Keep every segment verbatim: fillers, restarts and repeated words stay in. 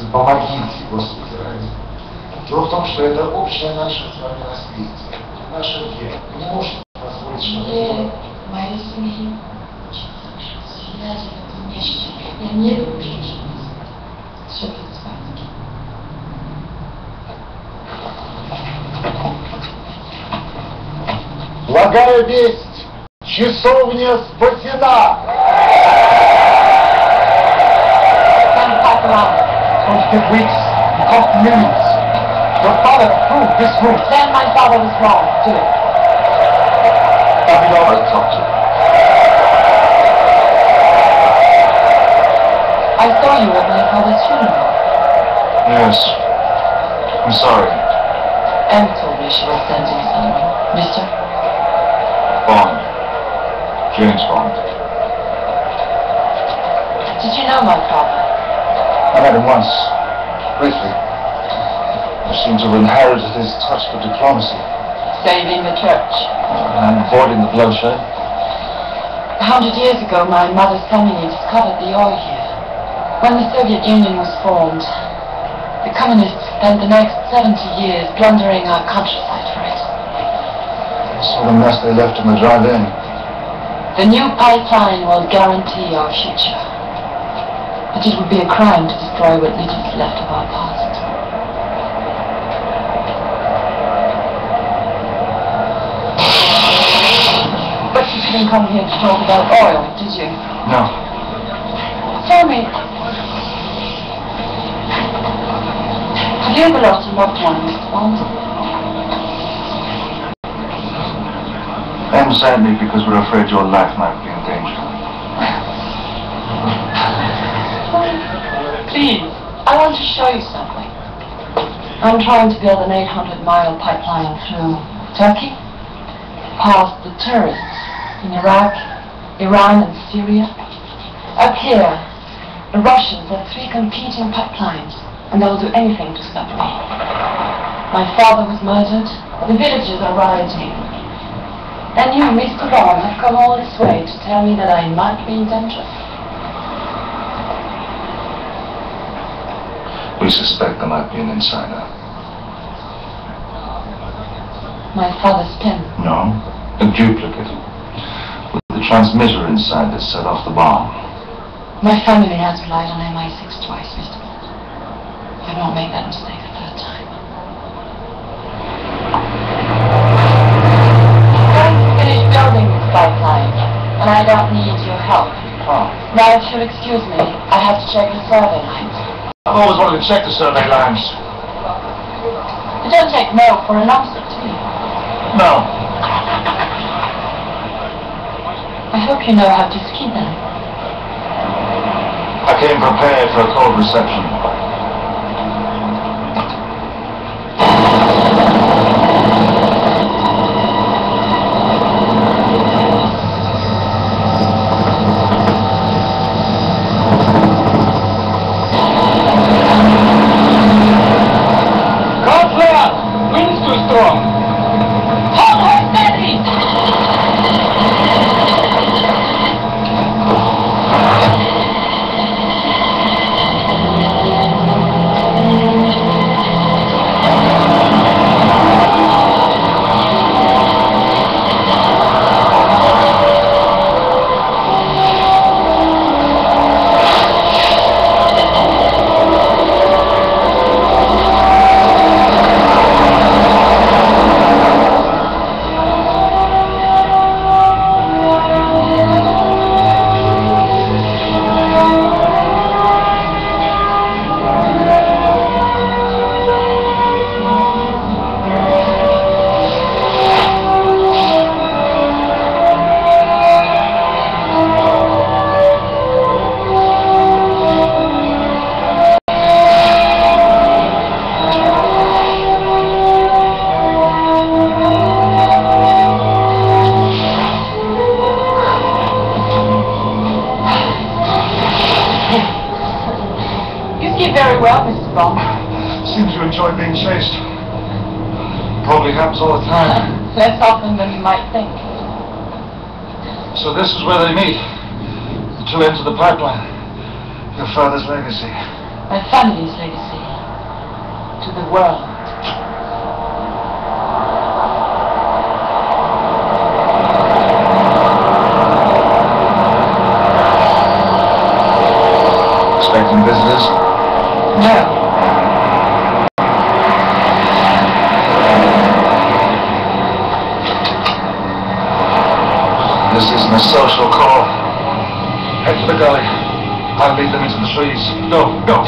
Помогите, Господи, ради. Дело в том, что это общее наше с вами наследие. Наше дело. Мы не можем позволить, что это... Моей семьи очень хорошо. Я же в этом не считаю. Я не люблю женщин. Все будет с вами. Благая весть! Часовня спасена! After weeks, it cost millions. Your father proved this route. Then my father was wrong, too. I've been over to talk to you. I saw you at my father's funeral. Yes. I'm sorry. Anne told me she was sending someone. Mister? Bond. James Bond. Did you know my father? I met him once. Briefly. I seem to have inherited his touch for diplomacy. Saving the church. And avoiding the bloodshed. A hundred years ago, my mother's family discovered the oil here. When the Soviet Union was formed, the communists spent the next seventy years plundering our countryside for it. I saw the mess they left in the drive-in. The new pipeline will guarantee our future. But it would be a crime to destroy what little is left of our past. But you didn't come here to talk about oil, did you? No. Tell me, have you ever lost a loved one, Mister Bond? Em sent me because we're afraid your life might be in danger. Please, I want to show you something. I'm trying to build an eight hundred mile pipeline through Turkey, past the tourists in Iraq, Iran and Syria. Up here, the Russians have three competing pipelines, and they'll do anything to stop me. My father was murdered, the villagers are rioting. And you, Mister Bond, have come all this way to tell me that I might be in danger. We suspect there might be an insider. My father's pen. No, a duplicate. With the transmitter inside that set off the bomb. My family has relied on M I six twice, Mister Bond. I won't make that mistake a third time. I'm going to finish building this pipeline, and I don't need your help. Oh. Now, if you'll excuse me, I have to check the survey lines. I've always wanted to check the survey lines. You don't take no for an answer, do you? No. I hope you know how to ski then. I came prepared for a cold reception. Very well, Mister Bond. Seems you enjoy being chased. Probably happens all the time. Less often than you might think. So this is where they meet. The two ends of the pipeline. Your father's legacy. my family's legacy to the world. Expecting visitors? No. This isn't a social call. Head to the gully. I'll lead them into the trees. Go, go!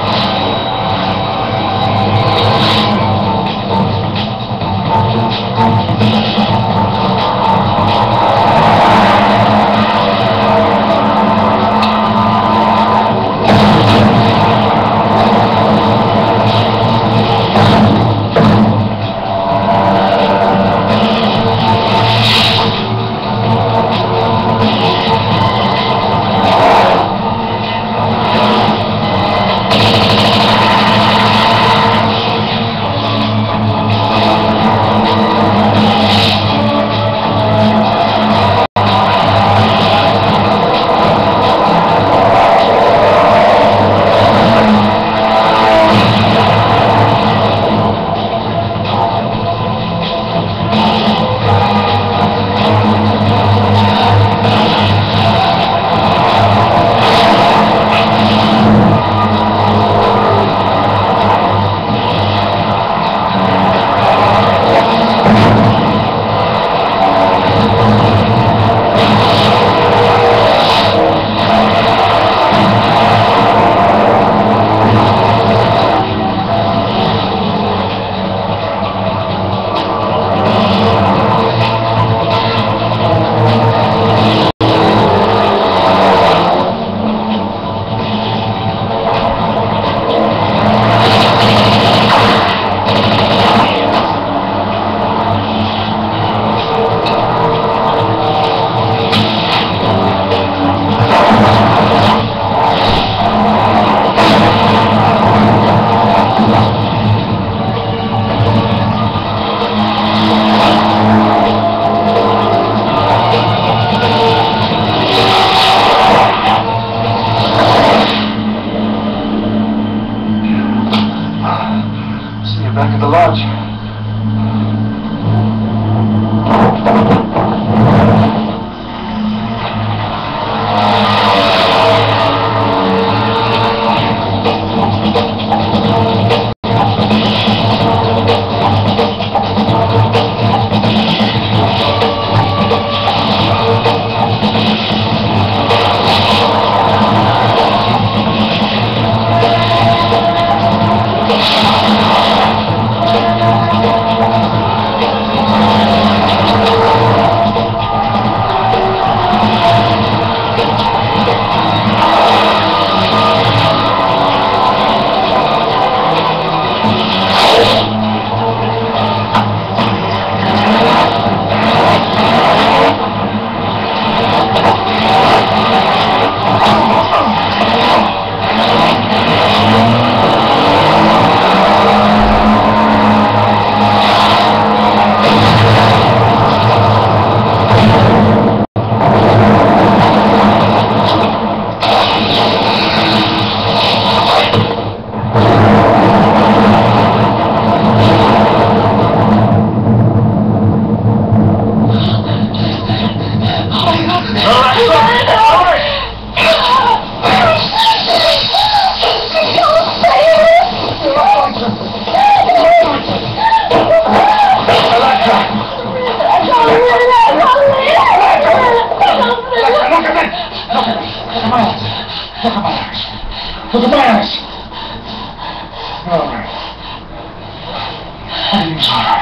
Back at the lodge. Look at my eyes. All right. Everything's all right.